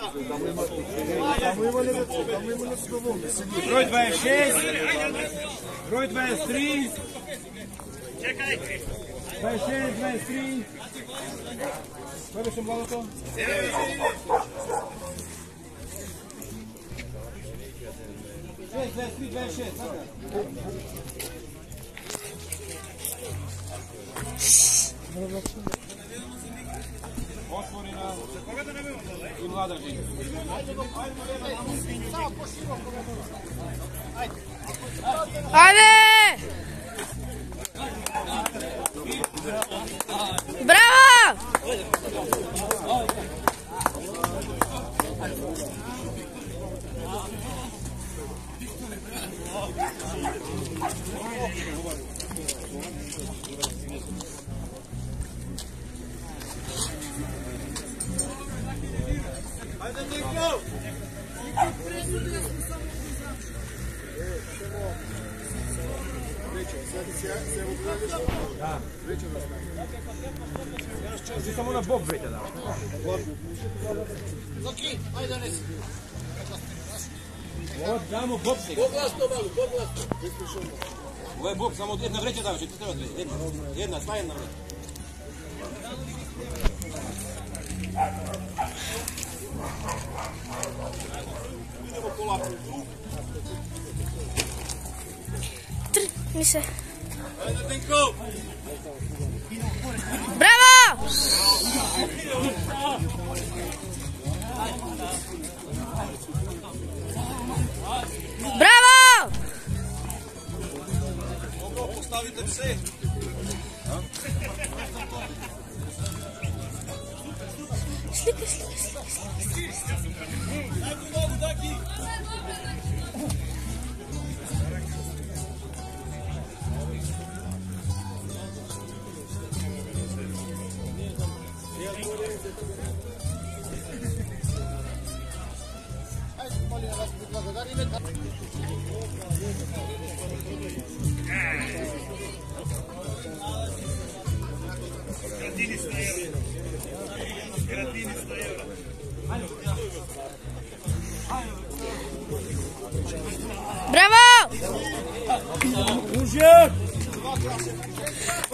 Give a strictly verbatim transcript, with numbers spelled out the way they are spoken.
Broj dvadeset šest, broj dvadeset tri, dvadeset šest, dvadeset tri, koje bi sam bilo to? šest, dvadeset tri, dvadeset šest, sada. Otvorena i mlada živa. Ajde! Bravo! Ajde, Niko! Da. Znači samo na bok veća da. Zoki, ajde donesi. Ovo damo bok se. Poglasno malo, poglasno. Ovo je bok, samo jedna vreća dava, će ti treba dve. Jedna, jedna, sva jedna vreća. Idemo polako. Tri, mi se. Ajde, Denko! Bravo! Bravo! Mogu postavite pse. Slika, slika, slika, slika. Daki, nogu, Daki! Bravo! Užak!